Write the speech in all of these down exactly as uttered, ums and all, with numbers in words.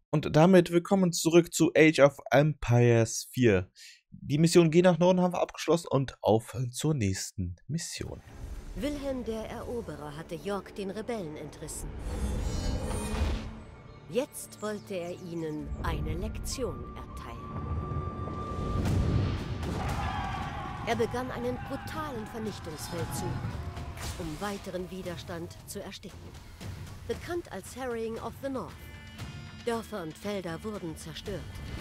Und damit willkommen zurück zu Age of Empires vier. Die Mission Geh nach Norden haben wir abgeschlossen und auf zur nächsten Mission. Wilhelm der Eroberer hatte York den Rebellen entrissen. Jetzt wollte er ihnen eine Lektion erteilen. Er begann einen brutalen Vernichtungsfeldzug, um weiteren Widerstand zu ersticken. Bekannt als Harrying of the North. Dörfer und Felder wurden zerstört.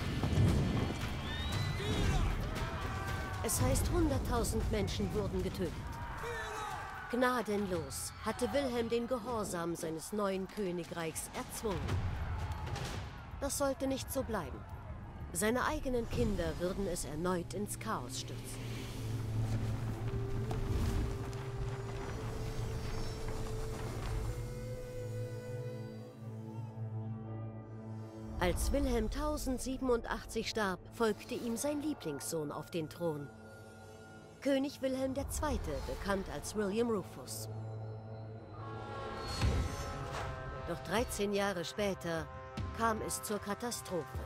Es heißt, hunderttausend Menschen wurden getötet. Gnadenlos hatte Wilhelm den Gehorsam seines neuen Königreichs erzwungen. Das sollte nicht so bleiben. Seine eigenen Kinder würden es erneut ins Chaos stürzen. Als Wilhelm tausendsiebenundachtzig starb, folgte ihm sein Lieblingssohn auf den Thron. König Wilhelm der Zweite, bekannt als William Rufus. Doch dreizehn Jahre später kam es zur Katastrophe.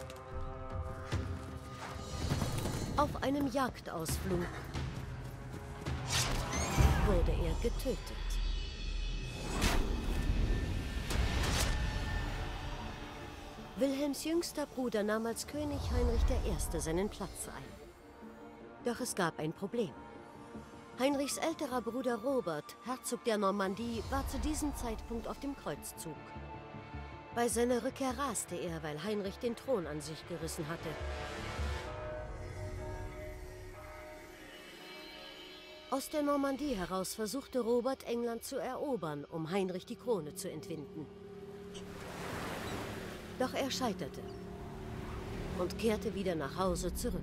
Auf einem Jagdausflug wurde er getötet. Wilhelms jüngster Bruder nahm als König Heinrich der Erste seinen Platz ein. Doch es gab ein Problem. Heinrichs älterer Bruder Robert, Herzog der Normandie, war zu diesem Zeitpunkt auf dem Kreuzzug. Bei seiner Rückkehr raste er, weil Heinrich den Thron an sich gerissen hatte. Aus der Normandie heraus versuchte Robert, England zu erobern, um Heinrich die Krone zu entwinden. Doch er scheiterte und kehrte wieder nach Hause zurück.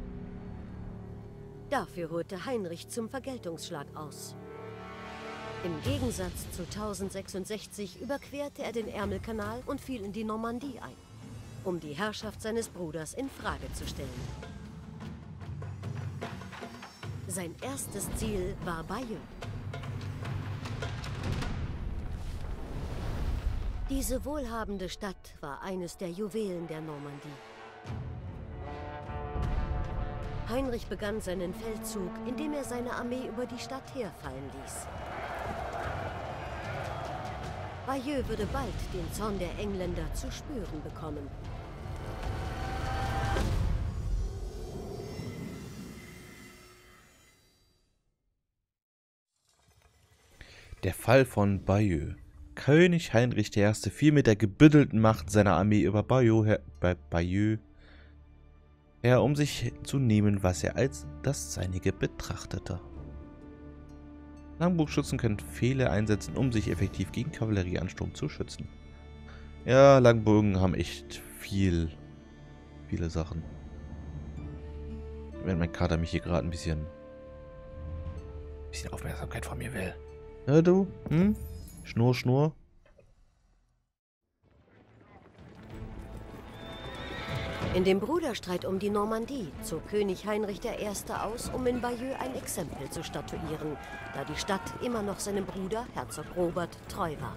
Dafür holte Heinrich zum Vergeltungsschlag aus. Im Gegensatz zu tausendsechsundsechzig überquerte er den Ärmelkanal und fiel in die Normandie ein, um die Herrschaft seines Bruders in Frage zu stellen. Sein erstes Ziel war Bayeux. Diese wohlhabende Stadt war eines der Juwelen der Normandie. Heinrich begann seinen Feldzug, indem er seine Armee über die Stadt herfallen ließ. Bayeux würde bald den Zorn der Engländer zu spüren bekommen. Der Fall von Bayeux. König Heinrich der Erste fiel mit der gebündelten Macht seiner Armee über Bayeux her, bei Bayeux her, um sich zu nehmen, was er als das Seinige betrachtete. Langbogenschützen können Pfähle einsetzen, um sich effektiv gegen Kavallerieansturm zu schützen. Ja, Langbogen haben echt viel, viele Sachen. Wenn mein Kater mich hier gerade ein bisschen, bisschen Aufmerksamkeit von mir will. Ja, du? Hm? Schnurr, Schnurr. In dem Bruderstreit um die Normandie zog König Heinrich der Erste aus, um in Bayeux ein Exempel zu statuieren, da die Stadt immer noch seinem Bruder, Herzog Robert, treu war.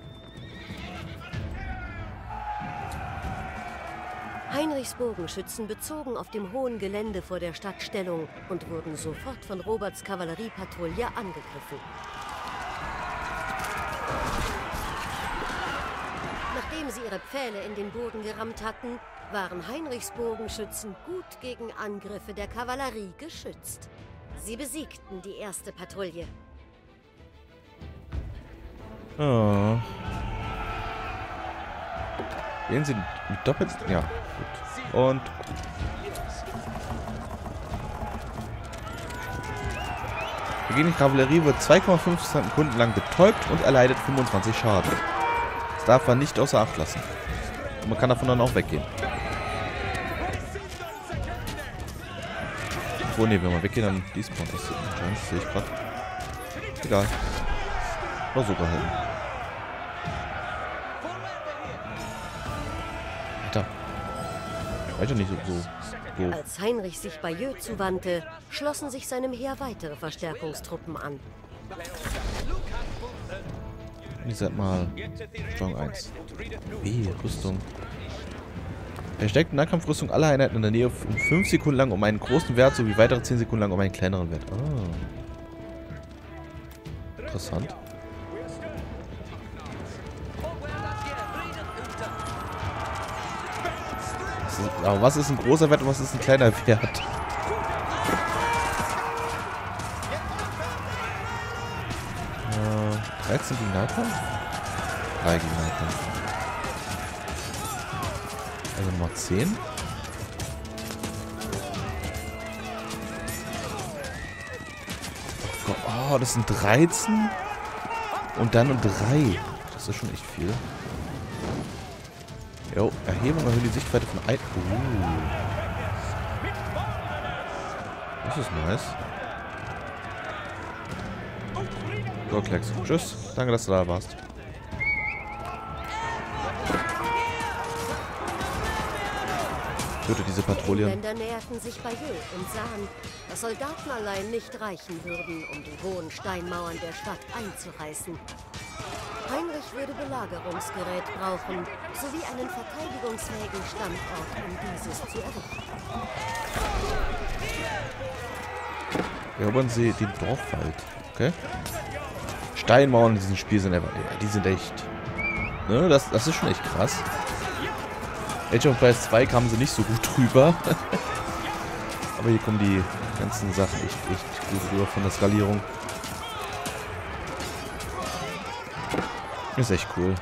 Heinrichs Bogenschützen bezogen auf dem hohen Gelände vor der Stadt Stellung und wurden sofort von Roberts Kavalleriepatrouille angegriffen. Nachdem sie ihre Pfähle in den Boden gerammt hatten, waren Heinrichs Bogenschützen gut gegen Angriffe der Kavallerie geschützt. Sie besiegten die erste Patrouille. Oh. Gehen sie mit doppelt... Ja, gut. Und... Die Kavallerie wird zwei Komma fünf Sekunden lang betäubt und erleidet fünfundzwanzig Schaden. Das darf man nicht außer Acht lassen. Und man kann davon dann auch weggehen. Oh ne, wenn wir weggehen, dann despawnt das. Das sehe ich gerade. Egal. War sogar helfen. Alter. Weiter nicht so, so doof. Als Heinrich sich Bayeux zuwandte, schlossen sich seinem Heer weitere Verstärkungstruppen an. Ihr seid mal Strong eins. B, Rüstung. Versteckt Nahkampfrüstung aller Einheiten in der Nähe um fünf Sekunden lang um einen großen Wert sowie weitere zehn Sekunden lang um einen kleineren Wert. Ah. Interessant. Was ist, aber was ist ein großer Wert und was ist ein kleiner Wert? Äh, dreizehn gegen Nahkampf? drei gegen Nahkampf. Also Nummer zehn. Oh, das sind dreizehn. Und dann um drei. Das ist schon echt viel. Jo, Erhebung erhöht die Sichtweite von ein... Uh. Das ist nice. So, Klecks. Tschüss. Danke, dass du da warst. Töte diese Patrouillen. Die Länder näherten sich Bayeux und sahen, dass Soldaten allein nicht reichen würden, um die hohen Steinmauern der Stadt einzureißen. Heinrich würde Belagerungsgerät brauchen, sowie einen verteidigungsfähigen Standort, um dieses zu errichten. Erobern Sie den Dorfwald. Okay. Steinmauern in diesem Spiel sind einfach... Ja, die sind echt... Ne, das, das ist schon echt krass. Age of Empires zwei kamen sie nicht so gut drüber. Aber hier kommen die ganzen Sachen echt, echt gut rüber von der Skalierung. Ist echt cool.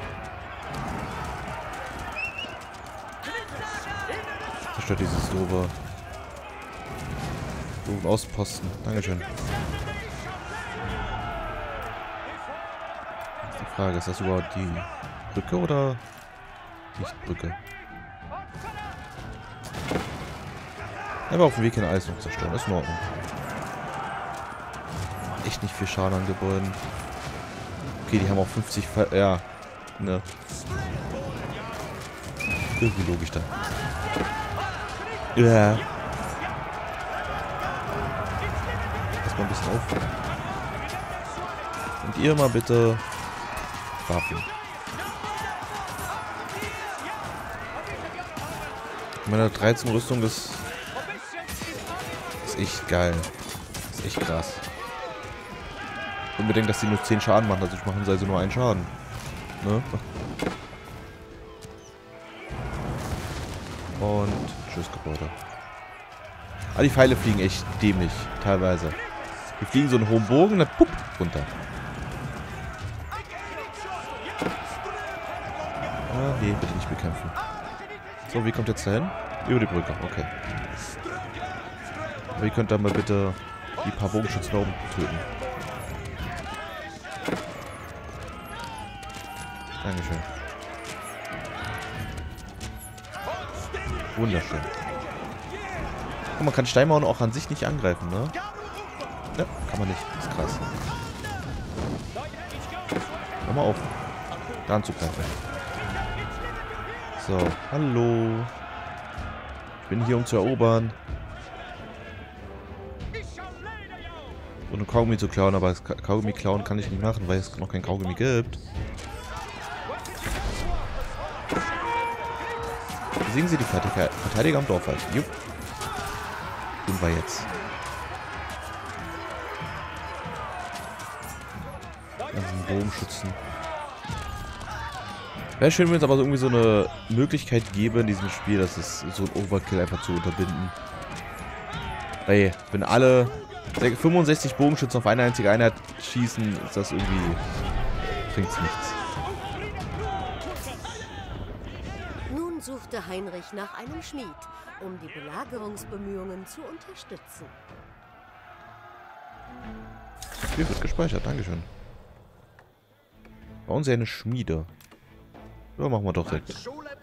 Zerstört dieses doofe... doofen Außenposten. Dankeschön. Die Frage, ist das überhaupt die Brücke oder nicht Brücke? Aber auf dem Weg hin alles noch zerstören. Ist in Ordnung. Echt nicht viel Schaden an Gebäuden. Okay, die haben auch fünfzig... Ver ja. Ne. Irgendwie logisch da. Ja. Erstmal ein bisschen auf. Und ihr mal bitte... Waffen. Meine dreizehn Rüstung ist... ist echt geil. Ist echt krass. Unbedingt, dass die nur zehn Schaden machen, also ich machen sie also nur einen Schaden. Ne? Und tschüss, Gebäude. Ah, die Pfeile fliegen echt dämlich, teilweise. Die fliegen so einen hohen Bogen, dann pupp, runter. Ah, nee, bitte nicht bekämpfen. So, wie kommt jetzt dahin? Über die Brücke, okay. Aber ihr könnt dann mal bitte die paar Bogenschützen da oben töten. Dankeschön. Wunderschön. Und man kann Steinmauern auch an sich nicht angreifen, ne? Ja, kann man nicht. Das ist krass. Hör mal auf. Da anzugreifen. So, hallo. Ich bin hier, um zu erobern. Und ein Kaugummi zu klauen, aber das Kaugummi klauen kann ich nicht machen, weil es noch kein Kaugummi gibt. Besiegen Sie die Verteidiger am Dorfwald. Jupp. Tun wir jetzt. Ganzen Bogenschützen. Wäre schön, wenn es aber irgendwie so eine Möglichkeit gäbe in diesem Spiel, dass es so ein Overkill einfach zu unterbinden. Weil, wenn alle fünfundsechzig Bogenschützen auf eine einzige Einheit schießen, ist das irgendwie... bringt's nichts. Nun suchte Heinrich nach einem Schmied, um die Belagerungsbemühungen zu unterstützen. Hier wird gespeichert, dankeschön. Bauen Sie eine Schmiede. Ja, machen wir doch direkt.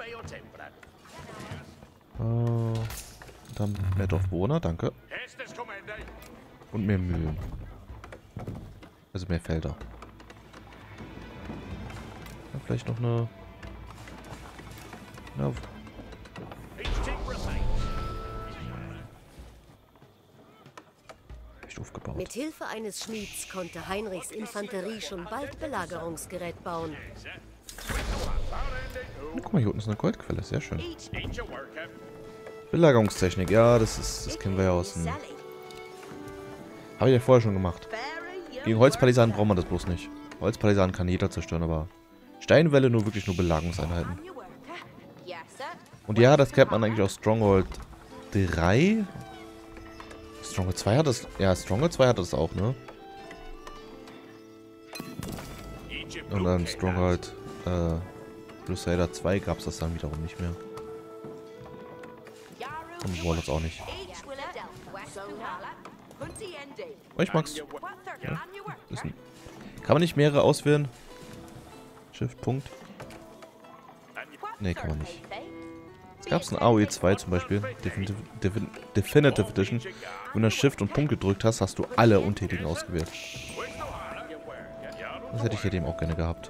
Äh, dann mehr Dorfbewohner, danke. Und mehr Mühlen. Also mehr Felder. Ja, vielleicht noch eine... Na, echt aufgebaut. Mit Hilfe eines Schmieds konnte Heinrichs Infanterie schon bald Belagerungsgerät bauen. Guck mal, hier unten ist eine Goldquelle. Sehr schön. Belagerungstechnik. Ja, das ist, das kennen wir ja aus dem... Habe ich ja vorher schon gemacht. Gegen Holzpalisaden braucht man das bloß nicht. Holzpalisaden kann jeder zerstören, aber Steinwälle nur wirklich nur Belagerungseinheiten. Und ja, das kennt man eigentlich aus Stronghold drei. Stronghold zwei hat das... Ja, Stronghold zwei hat das auch, ne? Und dann Stronghold äh, Crusader zwei gab es das dann wiederum nicht mehr. Und Warlords auch nicht. Oh, ich mag's. Ja. Ein... Kann man nicht mehrere auswählen? Shift, Punkt. Ne, kann man nicht. Es gab es in A O E zwei zum Beispiel. Definitive, Definitive Edition. Wenn du Shift und Punkt gedrückt hast, hast du alle Untätigen ausgewählt. Das hätte ich hier dem auch gerne gehabt.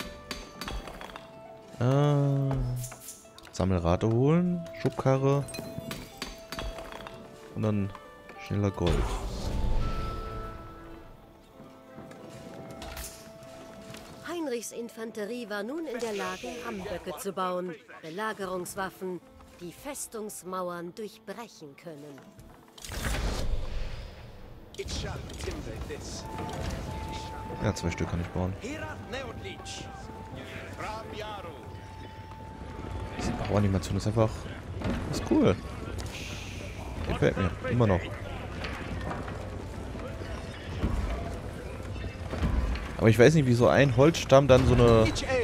Äh, Sammelrate holen. Schubkarre. Und dann schneller Gold. Heinrichs Infanterie war nun in der Lage, Rammböcke zu bauen, Belagerungswaffen, die Festungsmauern durchbrechen können. Ja, zwei Stück kann ich bauen. Die Bauanimation ist einfach... ist cool. Gefällt mir. Immer noch. Aber ich weiß nicht, wie so ein Holzstamm dann so eine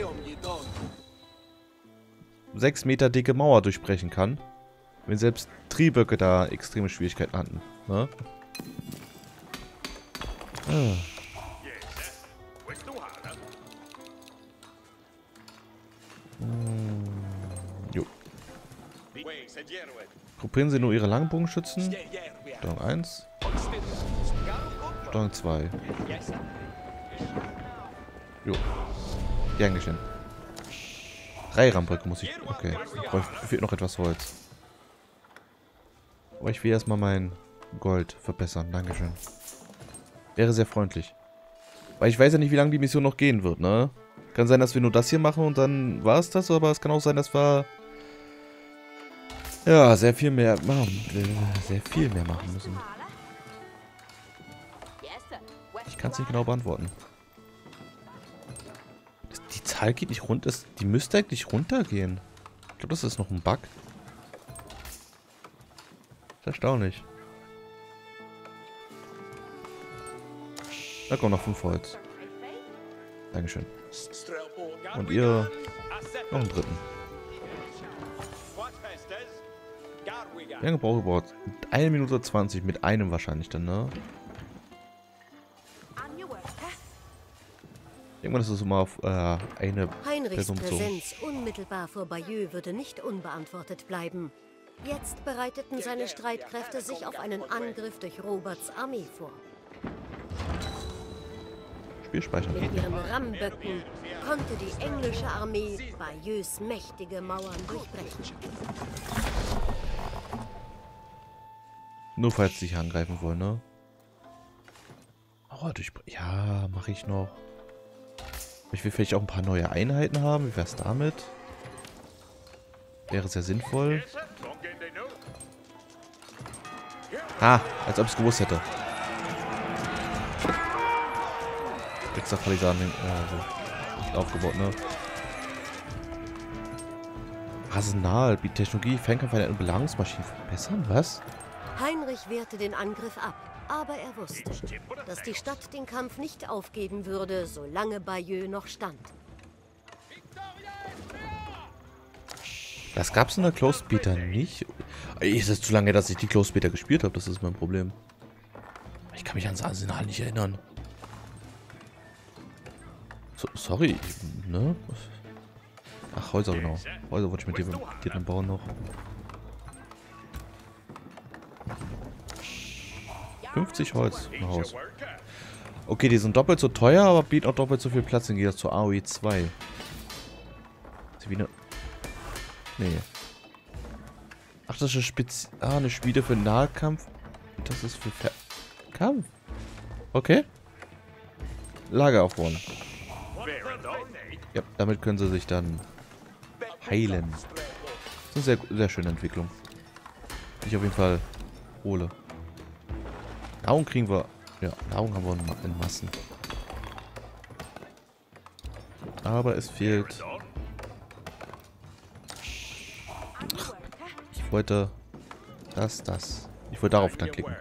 sechs Meter dicke Mauer durchbrechen kann. Wenn selbst Trieböcke da extreme Schwierigkeiten hatten. Ne? Ah. Hm. Jo. Gruppieren Sie nur Ihre Langbogenschützen. Steuerung eins. Steuerung zwei. Jo. Gern geschehen. Drei Rammböcke muss ich... Okay. Da fehlt noch etwas Holz. Aber ich will erstmal mein Gold verbessern. Dankeschön. Wäre sehr freundlich. Weil ich weiß ja nicht, wie lange die Mission noch gehen wird, ne? Kann sein, dass wir nur das hier machen und dann war es das, aber es kann auch sein, dass wir... Ja, sehr viel mehr machen. Sehr viel mehr machen müssen. Ich kann es nicht genau beantworten. Die Zahl geht nicht runter. Die müsste eigentlich runtergehen. Ich glaube, das ist noch ein Bug. Das ist erstaunlich. Da kommt noch fünf Holz. Dankeschön. Und ihr noch einen dritten. Wie lange brauche ich überhaupt? eine Minute zwanzig mit einem wahrscheinlich dann, ne? Irgendwann ist es immer auf äh, eine Heinrichs Person bezogen. Präsenz unmittelbar vor Bayeux würde nicht unbeantwortet bleiben. Jetzt bereiteten seine Streitkräfte sich auf einen Angriff durch Roberts Armee vor. Spielspeicher. Mit ihren Rammböcken konnte die englische Armee Bayeux mächtige Mauern durchbrechen. Nur falls sie sich angreifen wollen, ne? Oh, durch... Ja, mache ich noch. Ich will vielleicht auch ein paar neue Einheiten haben. Wie wär's damit? Wäre sehr sinnvoll. Ha, als ob ich es gewusst hätte. Extra Palisaden äh, aufgebaut, ne? Arsenal, bietet Technologie, Fernkampf und Belagerungsmaschinen verbessern? Was? Heinrich wehrte den Angriff ab, aber er wusste, dass die Stadt den Kampf nicht aufgeben würde, solange Bayeux noch stand. Das gab's in der Closed Beta nicht. Ist es zu lange, dass ich die Closed Beta gespielt habe? Das ist mein Problem. Ich kann mich ans Arsenal nicht erinnern. So, sorry, ne? Ach, Häuser, genau. Häuser wollte ich mit dir, dir dann bauen noch. fünfzig Holz im Haus. Okay, die sind doppelt so teuer, aber bieten auch doppelt so viel Platz im Gegensatz zur A O E zwei. Ist wie eine... Nee. Ach, das ist eine Spezi... Ah, eine Schmiede für Nahkampf. Das ist für Ver Kampf. Okay. Lager aufbauen. Ja, damit können sie sich dann heilen. Das ist eine sehr, sehr schöne Entwicklung. Die ich auf jeden Fall hole. Nahrung kriegen wir. Ja, Nahrung haben wir in Massen. Aber es fehlt. Ach, ich wollte das, das. Ich wollte darauf dann klicken.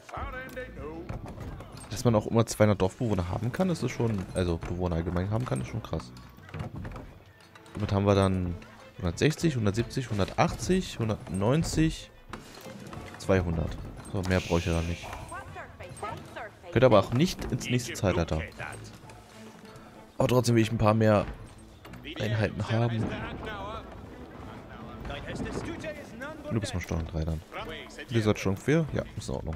Dass man auch immer zweihundert Dorfbewohner haben kann, ist es schon. Also Bewohner allgemein haben kann, ist schon krass. Damit haben wir dann hundertsechzig, hundertsiebzig, hundertachtzig, hundertneunzig, zweihundert. So, mehr brauche ich ja dann nicht. Könnte aber auch nicht ins nächste Zeitalter. Aber trotzdem will ich ein paar mehr Einheiten haben. Du bist mal Steuerung drei dann. Du seid Steuerung vier? Ja, ist in Ordnung.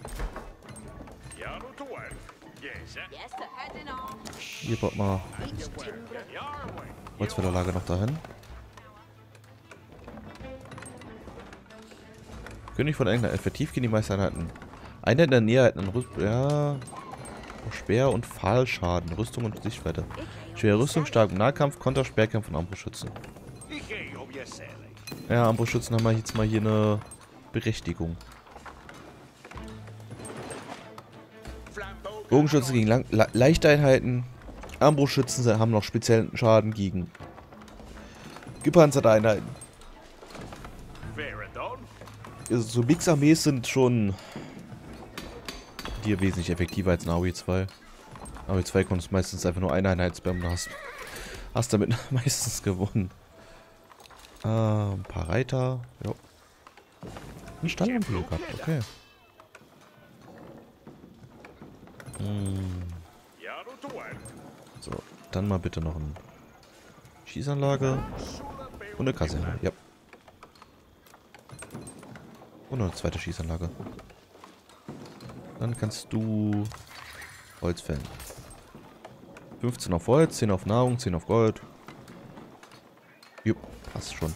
Hier baut mal Holzfällerlager noch dahin. König von England. Effektiv gehen die meisten Einheiten. Einheiten in der Nähe halten Rüst ja, Speer- und Pfahlschaden, Rüstung und Sichtweite. Schwere Rüstung, stark im Nahkampf, Konter, Speerkampf und Armbrustschützen. Ja, Armbrustschützen haben wir jetzt mal hier eine Berechtigung. Bogenschützen gegen lang, le leichte Einheiten. Armbrustschützen haben noch speziellen Schaden gegen gepanzerte Einheiten. Also so Mix-Armees sind schon hier wesentlich effektiver als ein A O E zwei. A O E zwei kommst meistens einfach nur eine Einheit spammen und hast, hast damit meistens gewonnen. Ah, ein paar Reiter. Jo. Ein Stallampel gehabt, okay. Hm. So, dann mal bitte noch eine Schießanlage und eine Kaserne. Ja. Und noch eine zweite Schießanlage. Dann kannst du Holz fällen. fünfzehn auf Holz, zehn auf Nahrung, zehn auf Gold. Jupp, passt schon.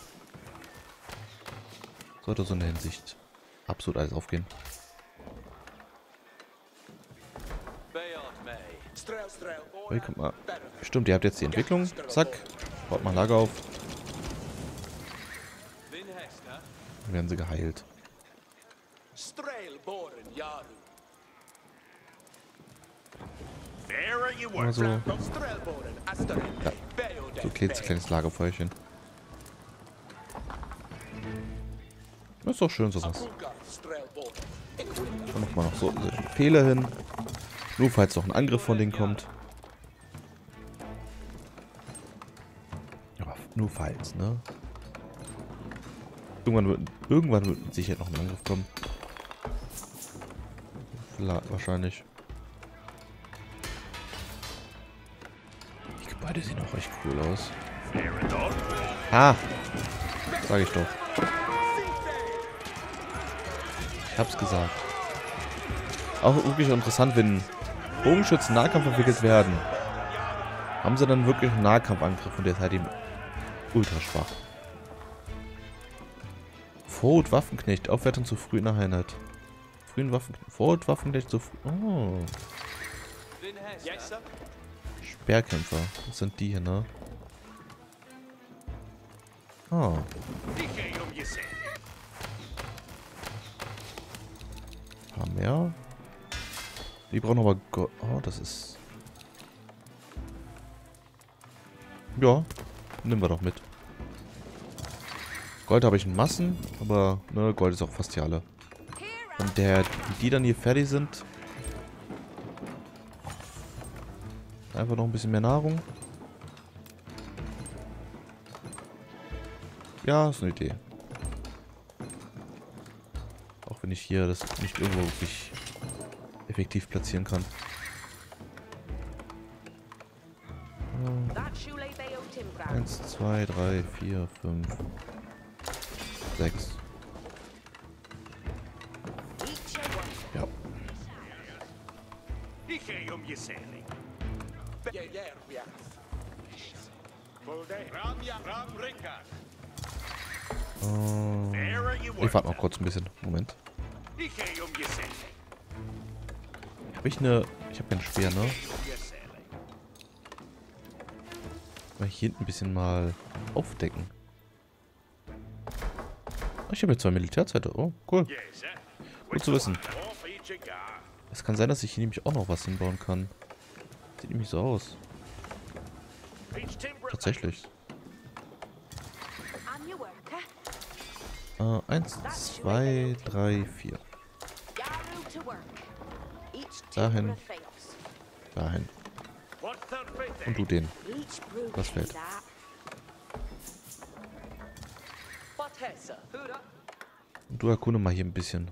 Sollte so in der Hinsicht absolut alles aufgehen. Oh, kommt mal. Stimmt, ihr habt jetzt die Entwicklung. Zack. Baut mal Lager auf. Dann werden sie geheilt. Also, ja. So ein kleines, kleines Lagerfeuerchen. Das ist doch schön sowas. Dann machen wir noch so Pfähle hin. Nur falls noch ein Angriff von denen kommt. Aber nur falls, ne? Irgendwann wird, irgendwann wird sicher noch ein Angriff kommen. Vielleicht, wahrscheinlich. Die Gebäude sehen auch echt cool aus. Ah! Sag ich doch. Ich hab's gesagt. Auch wirklich interessant, wenn Bogenschützen Nahkampf entwickelt werden. Haben sie dann wirklich einen Nahkampfangriff und der ist halt eben ultra schwach. Vorhut Waffenknecht, Aufwertung zu früh in der Einheit. Frühen Waffenknecht. Vorhut Waffenknecht zu früh. Oh. Speerkämpfer. Das sind die hier, ne? Oh. Ein paar mehr. Die brauchen aber Gold. Oh, das ist. Ja, nehmen wir doch mit. Gold habe ich in Massen, aber ne, Gold ist auch fast hier alle. Und der, die dann hier fertig sind. Einfach noch ein bisschen mehr Nahrung. Ja, ist eine Idee. Auch wenn ich hier das nicht irgendwo wirklich effektiv platzieren kann. Eins, zwei, drei, vier, fünf, sechs. Ja. Uh, ich warte noch kurz ein bisschen. Moment. Habe ich eine... Ich habe kein Speer, ne? Mal hier hinten ein bisschen mal aufdecken. Ich habe jetzt zwei Militärzeiten. Oh, cool. Gut zu wissen. Es kann sein, dass ich hier nämlich auch noch was hinbauen kann. Sieht nämlich so aus. Tatsächlich. Äh, eins, zwei, drei, vier. Dahin. Dahin. Und du den. Das fällt. Und du erkunde mal hier ein bisschen.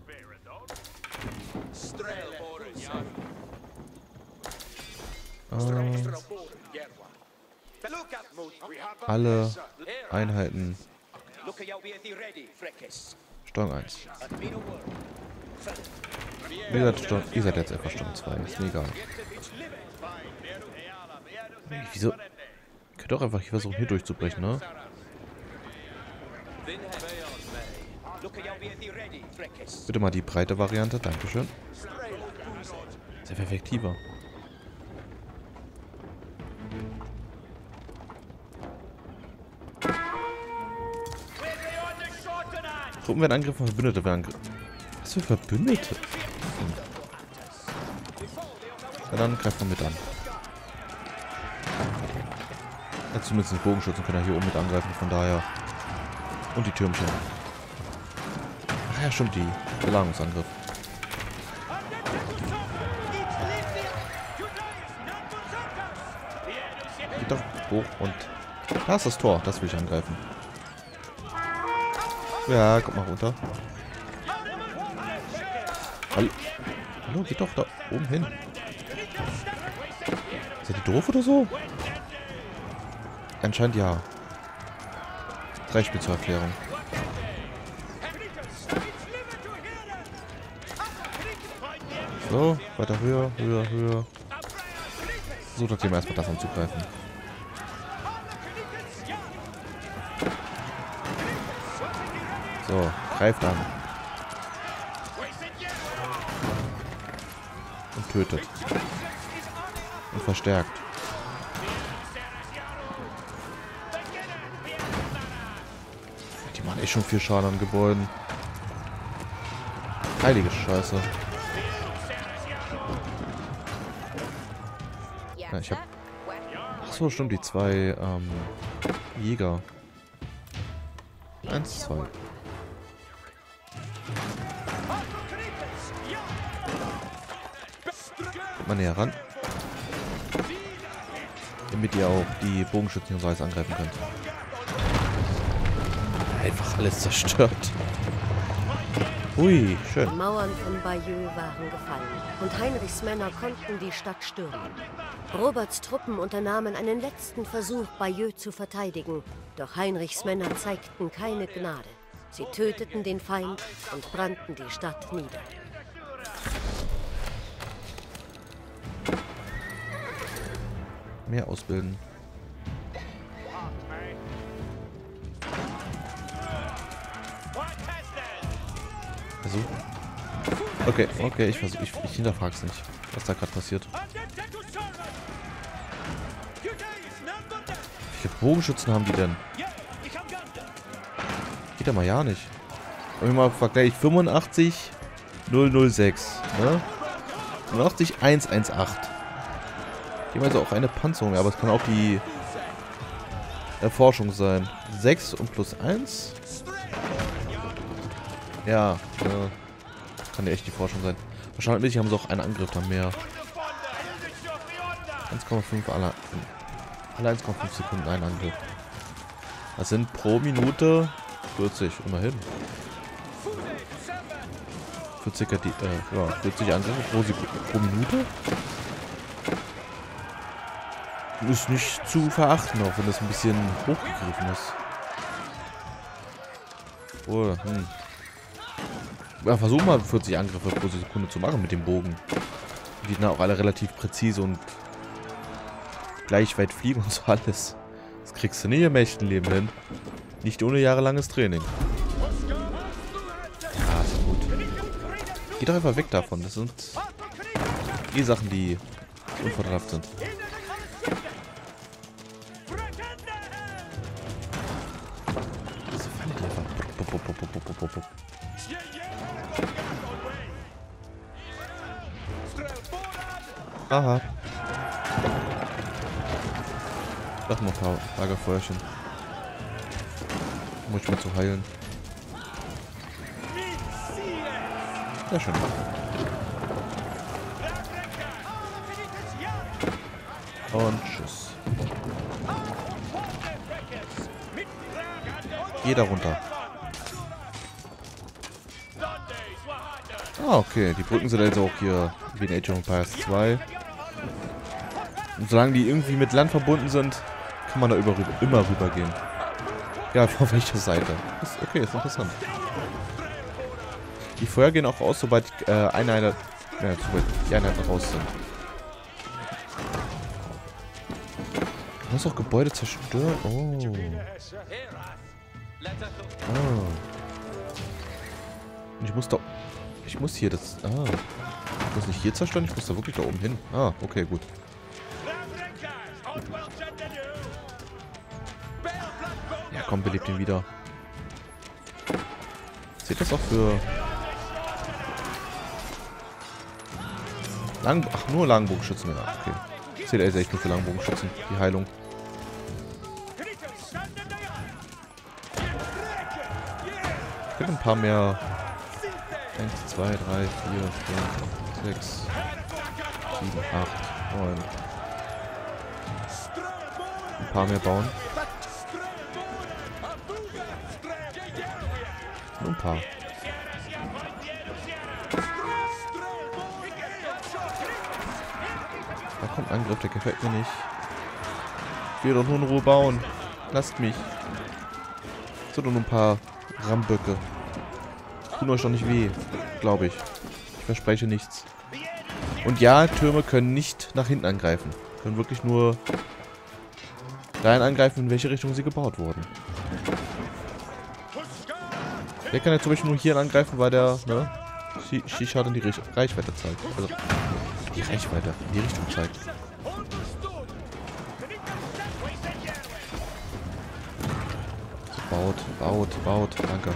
Ähm, alle Einheiten. Steuerung eins. Wie gesagt, Steuerung, ihr seid jetzt einfach Steuerung zwei. Ist mir egal. Wieso? Ihr könnt auch einfach hier versuchen, hier durchzubrechen, ne? Bitte mal die breite Variante. Dankeschön. Sehr viel effektiver. Truppen werden angegriffen, Verbündete werden angegriffen. Was für Verbündete? Hm. Ja, dann greift man mit an. Ja, zumindest die Bogenschützen können ja hier oben mit angreifen, von daher. Und die Türmchen. Ach ja, stimmt, die Belagerungsangriff. Geht doch hoch und da ist das Tor, das will ich angreifen. Ja, kommt mal runter. Hallo, Hallo geht doch da oben hin. Seid ihr doof oder so? Anscheinend ja. Drei Spiel zur Erklärung. So, weiter höher, höher, höher. So, nachdem wir erstmal das anzugreifen. So, greift an. Und tötet. Und verstärkt. Die machen echt schon viel Schaden an Gebäuden. Heilige Scheiße. Ja, ich hab... Ach so, stimmt, die zwei ähm, Jäger. Eins, zwei. Kommt mal näher ran. Damit ihr auch die Bogenschützen und so alles angreifen könnt. Einfach alles zerstört. Ui, schön. Die Mauern von Bayeux waren gefallen und Heinrichs Männer konnten die Stadt stürmen. Roberts Truppen unternahmen einen letzten Versuch, Bayeux zu verteidigen, doch Heinrichs Männer zeigten keine Gnade. Sie töteten den Feind und brannten die Stadt nieder. Mehr ausbilden. Versuch. Okay, okay, ich versuche. Ich, ich hinterfrag's nicht, was da gerade passiert. Wie viele Bogenschützen haben die denn? Geht ja mal ja nicht. Wenn wir mal vergleichen, fünfundachtzig null null sechs, ne? fünfundachtzig hundertzachtzehn. Die haben also auch eine Panzerung, aber es kann auch die Erforschung sein. sechs und plus eins. Ja, äh, kann ja echt die Forschung sein. Wahrscheinlich haben sie auch einen Angriff dann mehr. eins Komma fünf alle, alle eins Komma fünf Sekunden ein Angriff. Das sind pro Minute vierzig, immerhin. Für circa die, äh, ja, vierzig Angriffe pro, Sekunde, pro Minute. Ist nicht zu verachten, auch wenn das ein bisschen hochgegriffen ist. Oh, hm. Ja, versuch mal vierzig Angriffe pro Sekunde zu machen mit dem Bogen. Die sind auch alle relativ präzise und gleich weit fliegen und so alles. Das kriegst du nie im echten Leben hin. Nicht ohne jahrelanges Training. Ja, ist gut. Geh doch einfach weg davon. Das sind die Sachen, die unvorteilhaft sind. Haha. Sag mal ein paar Lagerfeuerchen. Muss ich mal zu heilen. Sehr schön. Und tschüss. Jeder runter. Ah, okay. Die Brücken sind also auch hier wie in Age of Empires zwei. Und solange die irgendwie mit Land verbunden sind, kann man da über, immer rüber gehen. Ja, von welcher Seite? Ist, okay, ist interessant. Die Feuer gehen auch aus, sobald äh, eine Einheit, ja, sobald die Einheiten raus sind. Du musst auch Gebäude zerstören. Oh. Ah. Und ich muss da... Ich muss hier das... Ah. Ich muss nicht hier zerstören, ich muss da wirklich da oben hin. Ah, okay, gut. Ja, komm, belebt ihn wieder. Zählt das auch für... Lang... Ach, nur Langbogenschützen, ja, okay. Zählt also echt nur für Langbogenschützen, die Heilung. Ich will ein paar mehr... eins, zwei, drei, vier, fünf, sechs, sieben, acht, neun. Ein paar mehr bauen. Nur ein paar. Da kommt ein Angriff, der gefällt mir nicht. Ich will doch nur in Ruhe bauen. Lasst mich. So, nur ein paar Ramböcke. Tun euch doch nicht weh, glaube ich. Ich verspreche nichts. Und ja, Türme können nicht nach hinten angreifen. Können wirklich nur dahin angreifen, in welche Richtung sie gebaut wurden. Der kann ja zum Beispiel nur hier angreifen, weil der, ne, Shisha dann die Reichweite zeigt. Also, die Reichweite, in die Richtung zeigt. So, baut, baut, baut, danke.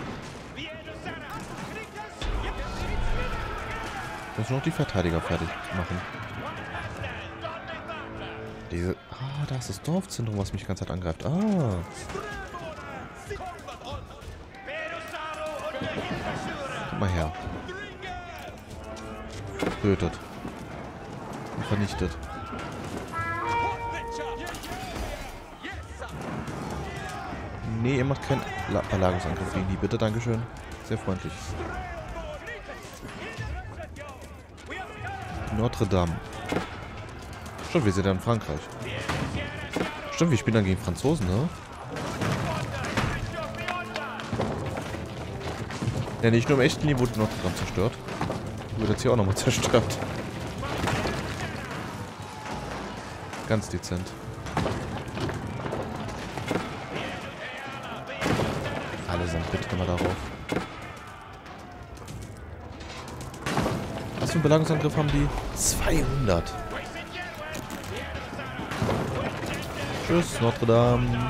Ich muss noch die Verteidiger fertig machen. Diese... Ah, da ist das Dorfzentrum, was mich die ganze Zeit angreift. Ah. Komm mal her. Tötet. Und vernichtet. Nee, ihr macht keinen Verlagerungsangriff gegen die. Bitte, dankeschön. Sehr freundlich. Notre Dame. Stimmt, wir sind ja in Frankreich. Stimmt, wir spielen dann gegen Franzosen, ne? Ja, nicht nur im echten Leben wurde Notre Dame zerstört. Wird jetzt hier auch nochmal zerstört. Ganz dezent. Allesamt bitte mal darauf. Was für einen Belagungsangriff haben die? zweihundert. Tschüss, Notre Dame.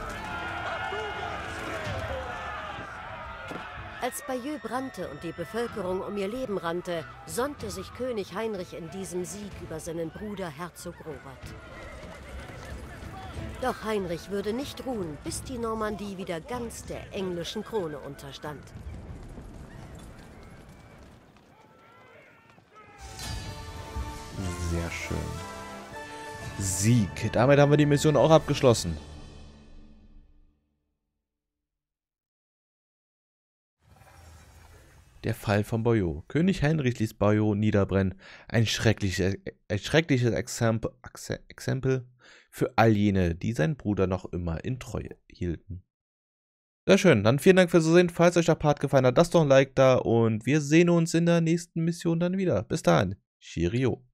Als Bayeux brannte und die Bevölkerung um ihr Leben rannte, sonnte sich König Heinrich in diesem Sieg über seinen Bruder Herzog Robert. Doch Heinrich würde nicht ruhen, bis die Normandie wieder ganz der englischen Krone unterstand. Sehr schön. Sieg. Damit haben wir die Mission auch abgeschlossen. Der Fall von Bayeux. König Heinrich ließ Bayeux niederbrennen. Ein schreckliches, ein schreckliches Exempel, Exempel für all jene, die seinen Bruder noch immer in Treue hielten. Sehr schön. Dann vielen Dank fürs Zusehen. Falls euch der Part gefallen hat, lasst doch ein Like da und wir sehen uns in der nächsten Mission dann wieder. Bis dahin. Cheerio.